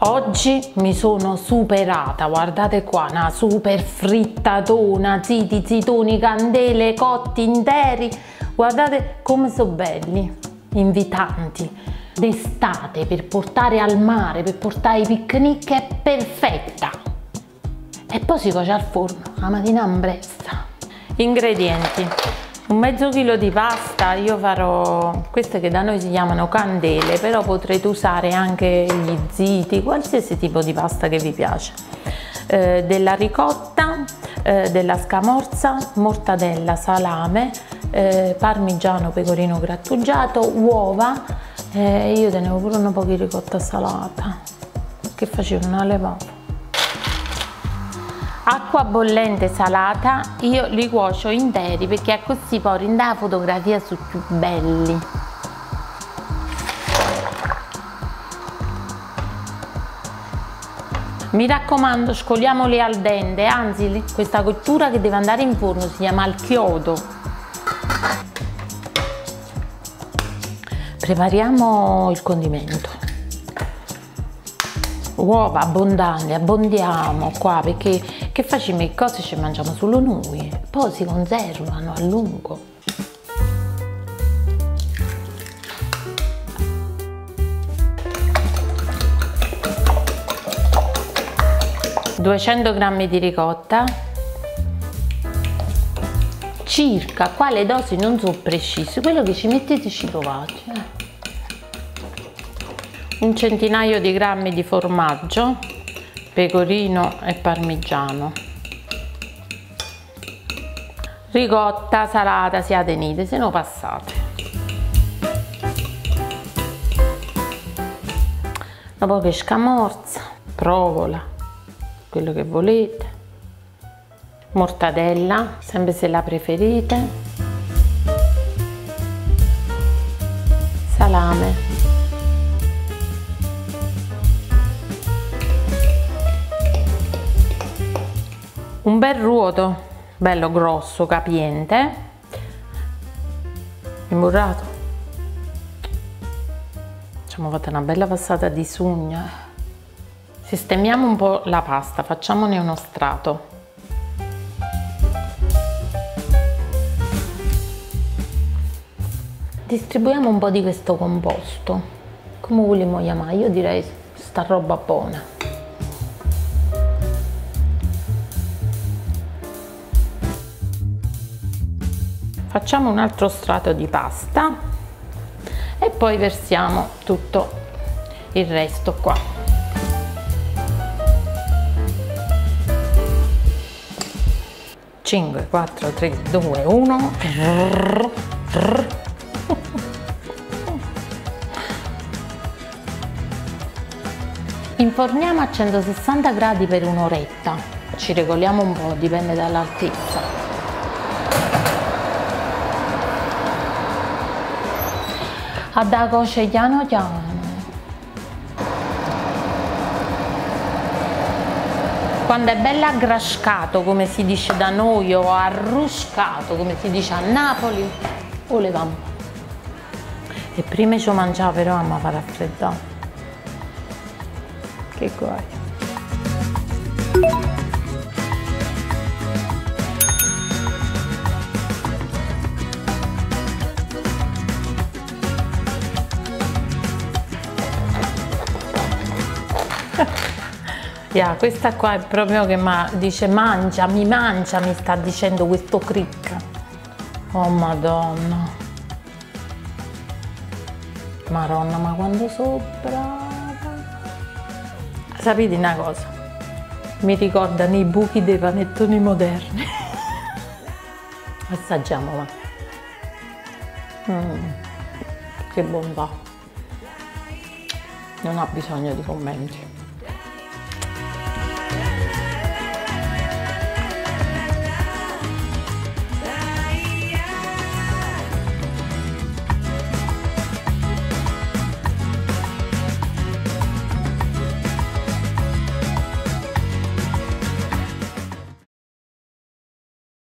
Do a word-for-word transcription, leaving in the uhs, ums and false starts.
Oggi mi sono superata, guardate qua, una super frittatona, ziti, zitoni, candele, cotti interi, guardate come sono belli, invitanti, d'estate per portare al mare, per portare ai picnic è perfetta. E poi si cuoce al forno, la mattina in bresta. Ingredienti: un mezzo chilo di pasta, io farò queste che da noi si chiamano candele, però potrete usare anche gli ziti, qualsiasi tipo di pasta che vi piace, eh, della ricotta, eh, della scamorza, mortadella, salame, eh, parmigiano, pecorino grattugiato, uova, eh, io tenevo pure un po' di ricotta salata che facevo una levata. Acqua bollente salata, io li cuocio interi perché così poi rende la fotografia su più belli. Mi raccomando, scoliamoli al dente, anzi questa cottura che deve andare in forno si chiama al chiodo. Prepariamo il condimento. Uova abbondanti, abbondiamo qua perché che facciamo le cose ci mangiamo solo noi, poi si conservano a lungo. duecento grammi di ricotta, circa, qua le dosi non sono precise, quello che ci mettete ci provate. Eh. Un centinaio di grammi di formaggio, pecorino e parmigiano, ricotta salata, siate nite, se no passate. Dopo che scamorza, provola, quello che volete, mortadella, sempre se la preferite, salame, un bel ruoto, bello grosso, capiente, imburrato. Ci abbiamo fatto una bella passata di sugna. Sistemiamo un po' la pasta, facciamone uno strato. Distribuiamo un po' di questo composto, come vogliamo chiamare, io direi sta roba buona. Facciamo un altro strato di pasta e poi versiamo tutto il resto qua. cinque, quattro, tre, due, uno. Inforniamo a centosessanta gradi per un'oretta, ci regoliamo un po', dipende dall'altezza. A da cuocere piano piano. Quando è bello aggrascato, come si dice da noi, o arruscato, come si dice a Napoli, o levamo. E prima ci mangiava, però a far raffreddare. Che guai. Yeah, questa qua è proprio che ma dice mangia, mi mangia, mi sta dicendo questo cric. Oh madonna. Maronna, ma quando sono brava. Sapete una cosa? Mi ricordano i buchi dei panettoni moderni. Assaggiamo, va. Mm, che bontà. Non ha bisogno di commenti.